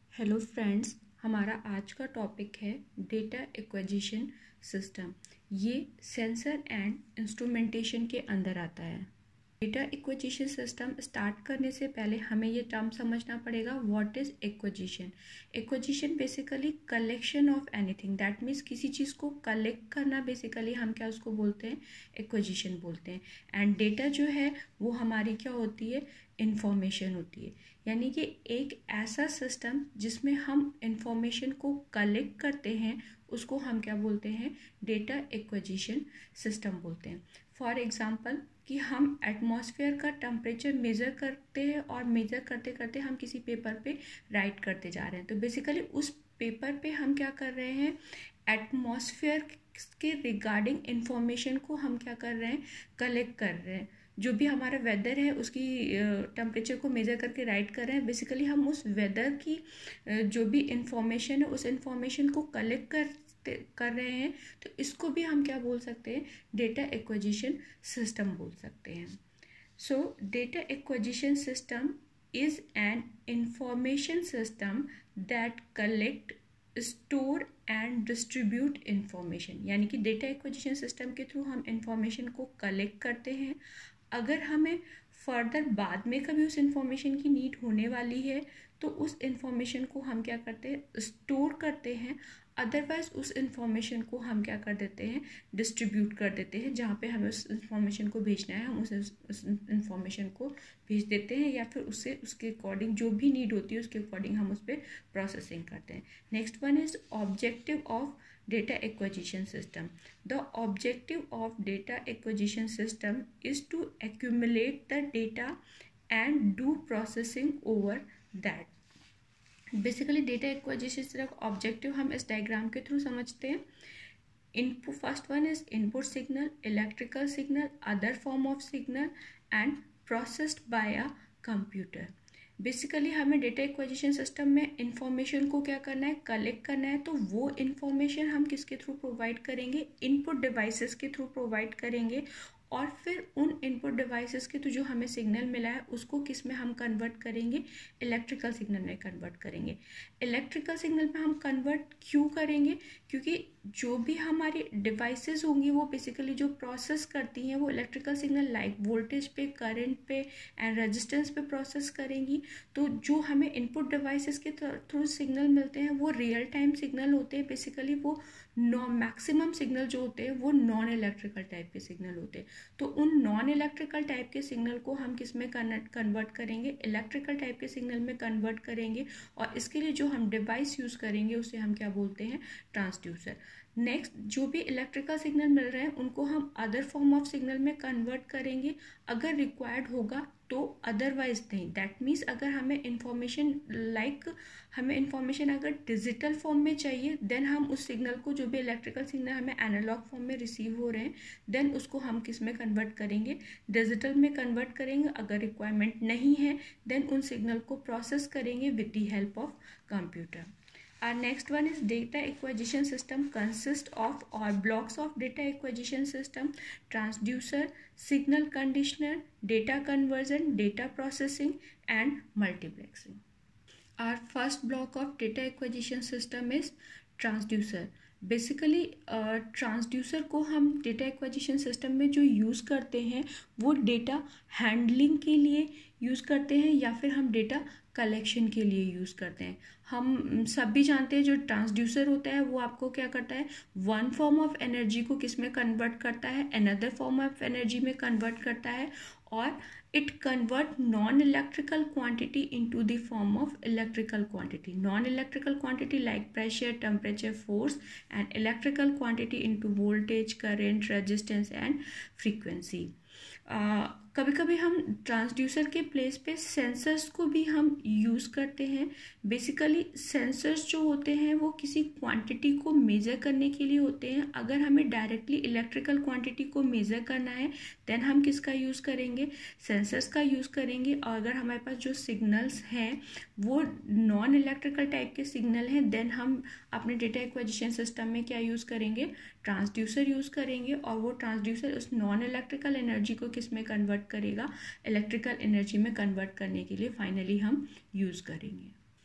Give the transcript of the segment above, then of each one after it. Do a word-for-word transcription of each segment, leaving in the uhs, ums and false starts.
Hello friends, हमारा आज का टॉपिक है डेटा एक्विजिशन सिस्टम। ये सेंसर एंड इंस्ट्रूमेंटेशन के अंदर आता है। डेटा एक्विजिशन सिस्टम स्टार्ट करने से पहले हमें ये टर्म समझना पड़ेगा, what is acquisition. Acquisition basically collection of anything, that means किसी चीज़ को कलेक्ट करना, बेसिकली हम क्या उसको बोलते हैं, एक्विजिशन बोलते हैं। एंड डेटा जो है वो हमारी क्या होती है, इंफॉर्मेशन होती है। यानी कि एक ऐसा सिस्टम जिसमें हम इंफॉर्मेशन को कलेक्ट करते हैं उसको हम क्या बोलते हैं, डेटा एक्विजिशन सिस्टम बोलते हैं। फॉर एग्जांपल कि हम एटमॉस्फेयर का टेम्परेचर मेज़र करते हैं और मेज़र करते करते हम किसी पेपर पे राइट करते जा रहे हैं, तो बेसिकली उस पेपर पे हम क्या कर रहे हैं, एटमॉस्फेयर के रिगार्डिंग इंफॉर्मेशन को हम क्या कर रहे हैं, कलेक्ट कर रहे हैं। जो भी हमारा वेदर है उसकी टेम्परेचर को मेज़र करके राइट कर रहे हैं। बेसिकली हम उस वेदर की जो भी इंफॉर्मेशन है उस इंफॉर्मेशन को कलेक्ट कर कर रहे हैं, तो इसको भी हम क्या बोल सकते हैं, डेटा एक्विजिशन सिस्टम बोल सकते हैं। So data acquisition system is an information system that collect, store and distribute information. यानी कि डेटा एक्विजिशन सिस्टम के थ्रू हम इंफॉर्मेशन को कलेक्ट करते हैं। अगर हमें फर्दर बाद में कभी उस इंफॉर्मेशन की नीड होने वाली है तो उस इंफॉर्मेशन को हम क्या करते हैं, स्टोर करते हैं। अदरवाइज उस इंफॉर्मेशन को हम क्या कर देते हैं, डिस्ट्रीब्यूट कर देते हैं। जहाँ पे हमें उस इंफॉर्मेशन को भेजना है हम उस उस इंफॉर्मेशन को भेज देते हैं, या फिर उससे उसके अकॉर्डिंग जो भी नीड होती है उसके अकॉर्डिंग हम उस पर प्रोसेसिंग करते हैं। Next one is objective of data acquisition system. The objective of data acquisition system is to accumulate the data and do processing over that. Basically data acquisition सिर्फ objective हम इस डायग्राम के through समझते हैं। Input, first one is input signal, electrical signal, other form of signal and processed by a computer. Basically हमें data acquisition system में information को क्या करना है, कलेक्ट करना है। तो वो इंफॉर्मेशन हम किसके थ्रू प्रोवाइड करेंगे, इनपुट डिवाइसेस के थ्रू प्रोवाइड करेंगे। और फिर उन इनपुट डिवाइसेस के थ्रू जो हमें सिग्नल मिला है उसको किस में हम कन्वर्ट करेंगे, इलेक्ट्रिकल सिग्नल में कन्वर्ट करेंगे। इलेक्ट्रिकल सिग्नल में हम कन्वर्ट क्यों करेंगे, क्योंकि जो भी हमारी डिवाइसेस होंगी वो बेसिकली जो प्रोसेस करती हैं वो इलेक्ट्रिकल सिग्नल लाइक वोल्टेज पे, करंट पे एंड रेजिस्टेंस पे प्रोसेस करेंगी। तो जो हमें इनपुट डिवाइसेस के थ्रू सिग्नल मिलते हैं वो रियल टाइम सिग्नल होते हैं। बेसिकली वो नॉ मैक्सिमम सिग्नल जो होते हैं वो नॉन इलेक्ट्रिकल टाइप के सिग्नल होते हैं। तो उन नॉन इलेक्ट्रिकल टाइप के सिग्नल को हम किस में कन्वर्ट करेंगे, इलेक्ट्रिकल टाइप के सिग्नल में कन्वर्ट करेंगे। और इसके लिए जो हम डिवाइस यूज़ करेंगे उसे हम क्या बोलते हैं, ट्रांसड्यूसर। नेक्स्ट, जो भी इलेक्ट्रिकल सिग्नल मिल रहे हैं उनको हम अदर फॉर्म ऑफ सिग्नल में कन्वर्ट करेंगे अगर रिक्वायर्ड होगा तो, अदरवाइज नहीं। दैट मीन्स अगर हमें इंफॉर्मेशन लाइक हमें इंफॉर्मेशन अगर डिजिटल फॉर्म में चाहिए देन हम उस सिग्नल को, जो भी इलेक्ट्रिकल सिग्नल हमें एनालॉग फॉर्म में रिसीव हो रहे हैं देन उसको हम किस में कन्वर्ट करेंगे, डिजिटल में कन्वर्ट करेंगे। अगर रिक्वायरमेंट नहीं है देन उन सिग्नल को प्रोसेस करेंगे with the help of computer. Our next one is data acquisition system consist of or blocks of data acquisition system: transducer, signal conditioner, data conversion, data processing and multiplexing. Our first block of data acquisition system is transducer. Basically transducer को हम data acquisition system में जो use करते हैं वो data handling के लिए use करते हैं या फिर हम डेटा कलेक्शन के लिए यूज़ करते हैं। हम सभी जानते हैं जो ट्रांसड्यूसर होता है वो आपको क्या करता है, वन फॉर्म ऑफ एनर्जी को किस में कन्वर्ट करता है, अनदर फॉर्म ऑफ एनर्जी में कन्वर्ट करता है। और it convert non-electrical quantity into the form of electrical quantity. Non-electrical quantity like pressure, temperature, force and electrical quantity into voltage, current, resistance and frequency. uh, कभी कभी हम transducer के place पे sensors को भी हम यूज़ करते हैं। बेसिकली सेंसर्स जो होते हैं वो किसी क्वांटिटी को मेज़र करने के लिए होते हैं। अगर हमें डायरेक्टली इलेक्ट्रिकल क्वांटिटी को मेज़र करना है देन हम किसका यूज़ करेंगे, सेंसर्स का यूज़ करेंगे। और अगर हमारे पास जो सिग्नल्स हैं वो नॉन इलेक्ट्रिकल टाइप के सिग्नल हैं देन हम अपने डेटा एक्विजिशन सिस्टम में क्या यूज़ करेंगे, ट्रांसड्यूसर यूज़ करेंगे। और वो ट्रांसड्यूसर उस नॉन इलेक्ट्रिकल एनर्जी को किस में कन्वर्ट करेगा, इलेक्ट्रिकल एनर्जी में कन्वर्ट करने के लिए फाइनली हम यूज़ करेंगे।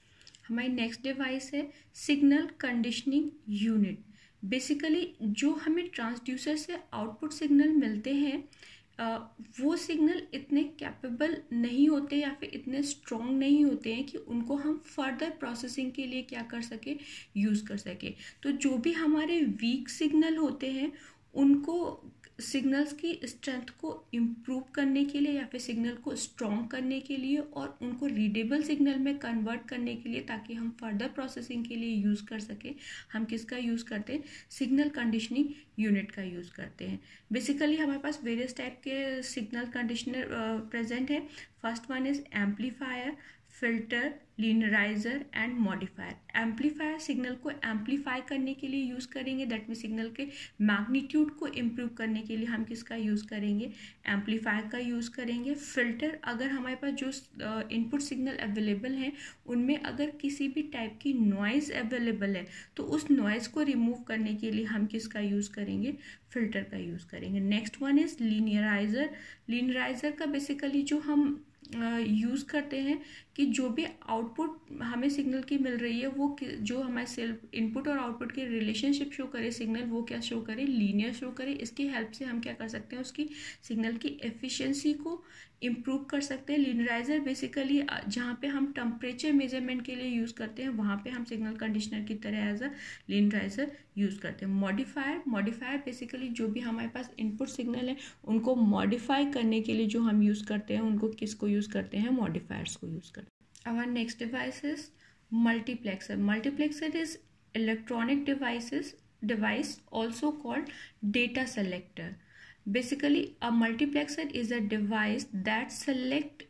हमारी नेक्स्ट डिवाइस है सिग्नल कंडीशनिंग यूनिट। बेसिकली जो हमें ट्रांसड्यूसर से आउटपुट सिग्नल मिलते हैं Uh, वो सिग्नल इतने कैपेबल नहीं होते या फिर इतने स्ट्रॉन्ग नहीं होते हैं कि उनको हम फर्दर प्रोसेसिंग के लिए क्या कर सके, यूज़ कर सके। तो जो भी हमारे वीक सिग्नल होते हैं उनको सिग्नल्स की स्ट्रेंथ को इम्प्रूव करने के लिए या फिर सिग्नल को स्ट्रॉन्ग करने के लिए और उनको रीडेबल सिग्नल में कन्वर्ट करने के लिए, ताकि हम फर्दर प्रोसेसिंग के लिए यूज़ कर सकें, हम किसका यूज़ करते हैं, सिग्नल कंडीशनिंग यूनिट का यूज़ करते हैं। बेसिकली हमारे पास वेरियस टाइप के सिग्नल कंडीशनर प्रेजेंट है। First one is amplifier, filter, linearizer and modifier. Amplifier signal को एम्पलीफाई करने के लिए यूज़ करेंगे, दैट मीन सिग्नल के मैग्नीट्यूड को इम्प्रूव करने के लिए हम किसका यूज़ करेंगे, एम्पलीफायर का यूज़ करेंगे। फिल्टर, अगर हमारे पास जो इनपुट सिग्नल अवेलेबल हैं उनमें अगर किसी भी टाइप की नॉइज़ अवेलेबल है तो उस नॉइज़ को रिमूव करने के लिए हम किसका यूज़ करेंगे, फिल्टर का यूज़ करेंगे। Next one is linearizer. Linearizer का बेसिकली जो हम यूज़ uh, करते हैं कि जो भी आउटपुट हमें सिग्नल की मिल रही है वो जो हमारे सेल्फ इनपुट और आउटपुट के रिलेशनशिप शो करे सिग्नल, वो क्या शो करे, लीनियर शो करे। इसकी हेल्प से हम क्या कर सकते हैं, उसकी सिग्नल की एफिशिएंसी को इम्प्रूव कर सकते हैं। लीनियराइजर बेसिकली जहाँ पे हम टेम्परेचर मेजरमेंट के लिए यूज़ करते हैं वहाँ पे हम सिग्नल कंडीशनर की तरह एज अ लीनियराइजर यूज़ करते हैं। मॉडिफायर, मॉडिफायर बेसिकली जो भी हमारे पास इनपुट सिग्नल है उनको मॉडिफाई करने के लिए जो हम यूज़ करते हैं उनको किसको यूज़ करते हैं, मॉडिफायर्स को यूज़ करते हैं। Our next device is multiplexer. Multiplexer is electronic devices device also called data selector. Basically, a multiplexer is a device that select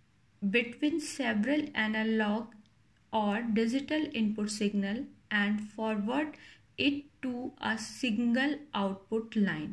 between several analog or digital input signal and forward it to a single output line.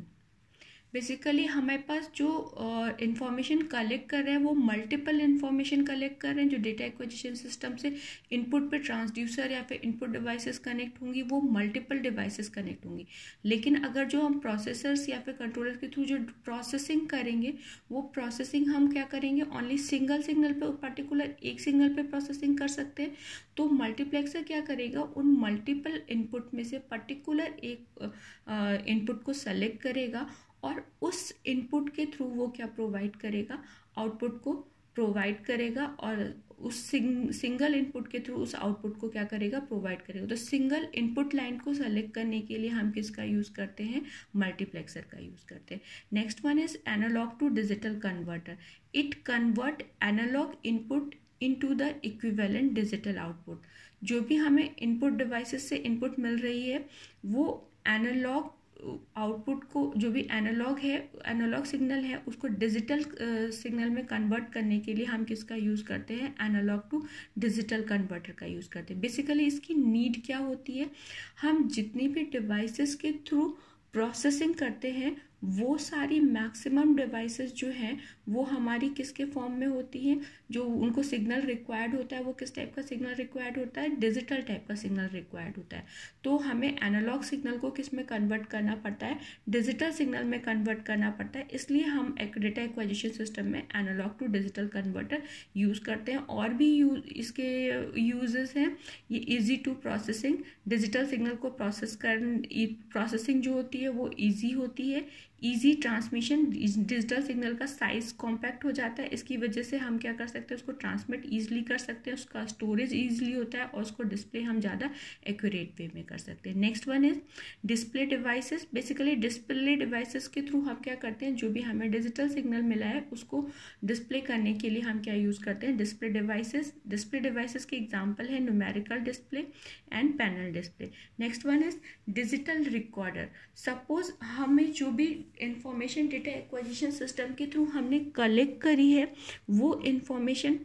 Basically हमारे पास जो information uh, collect कर रहे हैं वो multiple information collect कर रहे हैं। जो डेटा एक्विजिशन सिस्टम से इनपुट पे ट्रांसड्यूसर या फिर इनपुट डिवाइसेस कनेक्ट होंगी वो मल्टीपल डिवाइसेस कनेक्ट होंगी। लेकिन अगर जो हम प्रोसेसर्स या फिर कंट्रोलर के थ्रू जो प्रोसेसिंग करेंगे वो प्रोसेसिंग हम क्या करेंगे, ओनली सिंगल सिग्नल पे, पर्टिकुलर एक सिग्नल पे प्रोसेसिंग कर सकते हैं। तो मल्टीप्लेक्सर क्या करेगा, उन मल्टीपल इनपुट में से पर्टिकुलर एक इनपुट uh, को सेलेक्ट करेगा और उस इनपुट के थ्रू वो क्या प्रोवाइड करेगा, आउटपुट को प्रोवाइड करेगा और उस सिंग, सिंगल इनपुट के थ्रू उस आउटपुट को क्या करेगा, प्रोवाइड करेगा। तो सिंगल इनपुट लाइन को सेलेक्ट करने के लिए हम किसका यूज़ करते हैं, मल्टीप्लेक्सर का यूज़ करते हैं। Next one is analog to digital converter. It convert analog input into the equivalent digital output. जो भी हमें इनपुट डिवाइसेस से इनपुट मिल रही है वो एनालॉग आउटपुट को, जो भी एनालॉग है, एनालॉग सिग्नल है, उसको डिजिटल सिग्नल में कन्वर्ट करने के लिए हम किसका यूज़ करते हैं, एनालॉग टू डिजिटल कन्वर्टर का यूज़ करते हैं। बेसिकली इसकी नीड क्या होती है, हम जितनी भी डिवाइसेस के थ्रू प्रोसेसिंग करते हैं वो सारी मैक्सिमम डिवाइसेस जो हैं वो हमारी किसके फॉर्म में होती हैं, जो उनको सिग्नल रिक्वायर्ड होता है वो किस टाइप का सिग्नल रिक्वायर्ड होता है, डिजिटल टाइप का सिग्नल रिक्वायर्ड होता है। तो हमें एनालॉग सिग्नल को किस में कन्वर्ट करना पड़ता है, डिजिटल सिग्नल में कन्वर्ट करना पड़ता है। इसलिए हम एक डेटा एक्विजिशन सिस्टम में analog to digital converter use करते हैं। और भी यूज इसके यूजेस हैं, ये easy to processing, digital signal को प्रोसेस कर प्रोसेसिंग जो होती है वो ईजी होती है, इजी ट्रांसमिशन, डिजिटल सिग्नल का साइज कॉम्पैक्ट हो जाता है, इसकी वजह से हम क्या कर सकते हैं, उसको ट्रांसमिट ईजिली कर सकते हैं, उसका स्टोरेज ईजिली होता है और उसको डिस्प्ले हम ज़्यादा एक्यूरेट वे में कर सकते हैं। Next one is display devices. Basically display devices के थ्रू हम क्या करते हैं, जो भी हमें डिजिटल सिग्नल मिला है उसको डिस्प्ले करने के लिए हम क्या यूज़ करते हैं, डिस्प्ले डिवाइसेस। डिस्प्ले डिवाइसेस के एग्जाम्पल है numerical display and panel display. Next one is digital recorder. Suppose हमें जो भी इंफॉर्मेशन डेटा एक्विजिशन सिस्टम के थ्रू हमने कलेक्ट करी है वो इंफॉर्मेशन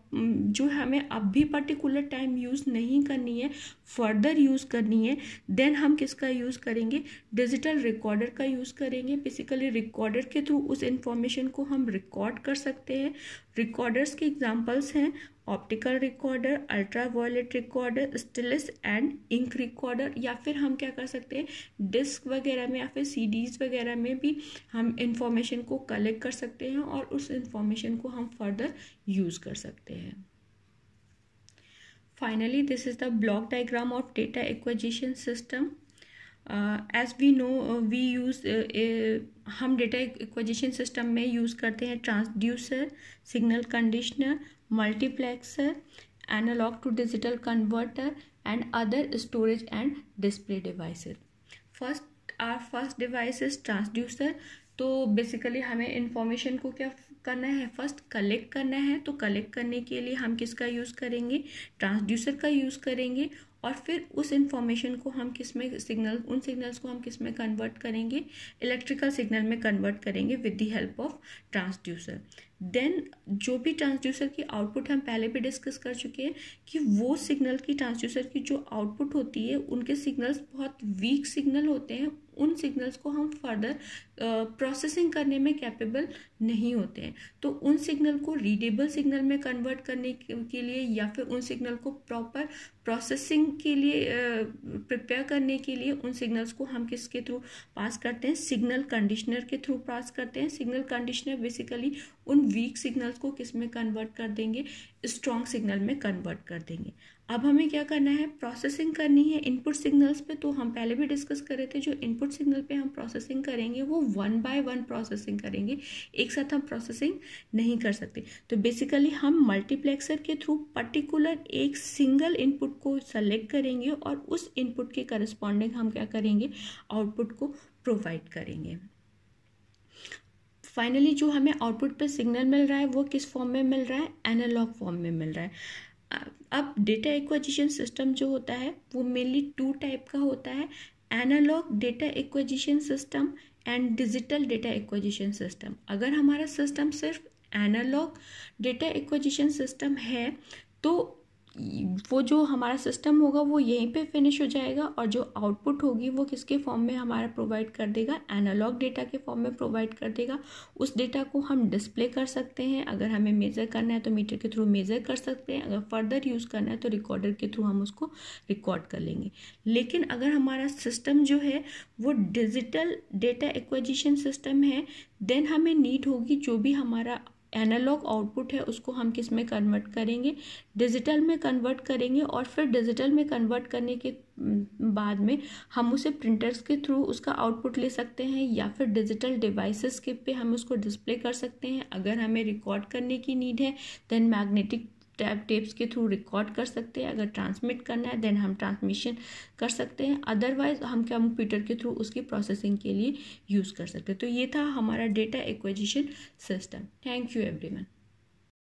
जो हमें अभी पर्टिकुलर टाइम यूज़ नहीं करनी है, फर्दर यूज़ करनी है, देन हम किसका यूज़ करेंगे, डिजिटल रिकॉर्डर का यूज़ करेंगे। बेसिकली रिकॉर्डर के थ्रू उस इंफॉर्मेशन को हम रिकॉर्ड कर सकते हैं। रिकॉर्डर्स के एग्जांपल्स हैं optical recorder, ultra violet recorder, stylus and ink recorder. या फिर हम क्या कर सकते हैं, डिस्क वगैरह में या फिर सीडीज़ वगैरह में भी हम इंफॉर्मेशन को कलेक्ट कर सकते हैं और उस इंफॉर्मेशन को हम फर्दर यूज़ कर सकते हैं। Finally, this is the block diagram of data acquisition system. Uh, as we know, uh, we use uh, uh, हम डेटा एक्विजिशन सिस्टम में यूज़ करते हैं transducer, signal conditioner, multiplexer, analog to digital converter and other storage and display devices. First or first device is transducer. तो basically हमें information को क्या करना है, फर्स्ट कलेक्ट करना है. तो कलेक्ट करने के लिए हम किसका यूज़ करेंगे, ट्रांसड्यूसर का यूज़ करेंगे. और फिर उस इंफॉर्मेशन को हम किस में सिग्नल उन सिग्नल्स को हम किस में कन्वर्ट करेंगे, इलेक्ट्रिकल सिग्नल में कन्वर्ट करेंगे with the help of transducer. Then जो भी ट्रांसड्यूसर की आउटपुट हम पहले भी डिस्कस कर चुके हैं कि वो सिग्नल की ट्रांसड्यूसर की जो आउटपुट होती है उनके सिग्नल्स बहुत वीक सिग्नल होते हैं. उन सिग्नल्स को हम फर्दर प्रोसेसिंग uh, करने में कैपेबल नहीं होते हैं. तो उन सिग्नल को रीडेबल सिग्नल में कन्वर्ट करने के लिए या फिर उन सिग्नल को प्रॉपर प्रोसेसिंग के लिए प्रिपेयर uh, करने के लिए उन सिग्नल्स को हम किसके थ्रू पास करते हैं, सिग्नल कंडीशनर के थ्रू पास करते हैं. सिग्नल कंडीशनर बेसिकली उन वीक सिग्नल्स को किस में कन्वर्ट कर देंगे, स्ट्रॉन्ग सिग्नल में कन्वर्ट कर देंगे. अब हमें क्या करना है, प्रोसेसिंग करनी है इनपुट सिग्नल्स पे. तो हम पहले भी डिस्कस कर रहे थे, जो इनपुट सिग्नल पे हम प्रोसेसिंग करेंगे वो वन बाय वन प्रोसेसिंग करेंगे, एक साथ हम प्रोसेसिंग नहीं कर सकते. तो बेसिकली हम मल्टीप्लेक्सर के थ्रू पर्टिकुलर एक सिंगल इनपुट को सेलेक्ट करेंगे और उस इनपुट के करस्पॉन्डिंग हम क्या करेंगे, आउटपुट को प्रोवाइड करेंगे. फाइनली जो हमें आउटपुट पे सिग्नल मिल रहा है वो किस फॉर्म में मिल रहा है, एनालॉग फॉर्म में मिल रहा है. अब डेटा एक्विजिशन सिस्टम जो होता है वो मेनली टू टाइप का होता है, analog data acquisition system and digital data acquisition system. अगर हमारा सिस्टम सिर्फ एनालॉग डेटा एक्विजिशन सिस्टम है तो वो जो हमारा सिस्टम होगा वो यहीं पे फिनिश हो जाएगा और जो आउटपुट होगी वो किसके फॉर्म में हमारा प्रोवाइड कर देगा, एनालॉग डेटा के फॉर्म में प्रोवाइड कर देगा. उस डेटा को हम डिस्प्ले कर सकते हैं, अगर हमें मेज़र करना है तो मीटर के थ्रू मेज़र कर सकते हैं, अगर फर्दर यूज़ करना है तो रिकॉर्डर के थ्रू हम उसको रिकॉर्ड कर लेंगे. लेकिन अगर हमारा सिस्टम जो है वो डिजिटल डेटा एक्विजिशन सिस्टम है, देन हमें नीड होगी जो भी हमारा एनालॉग आउटपुट है उसको हम किस में कन्वर्ट करेंगे, डिजिटल में कन्वर्ट करेंगे. और फिर डिजिटल में कन्वर्ट करने के बाद में हम उसे प्रिंटर्स के थ्रू उसका आउटपुट ले सकते हैं या फिर डिजिटल डिवाइसेस के पे हम उसको डिस्प्ले कर सकते हैं. अगर हमें रिकॉर्ड करने की नीड है देन मैग्नेटिक टैप टेप्स के थ्रू रिकॉर्ड कर सकते हैं. अगर ट्रांसमिट करना है देन हम ट्रांसमिशन कर सकते हैं. अदरवाइज हम कंप्यूटर के थ्रू उसकी प्रोसेसिंग के लिए यूज़ कर सकते हैं. तो ये था हमारा data acquisition system. Thank you everyone.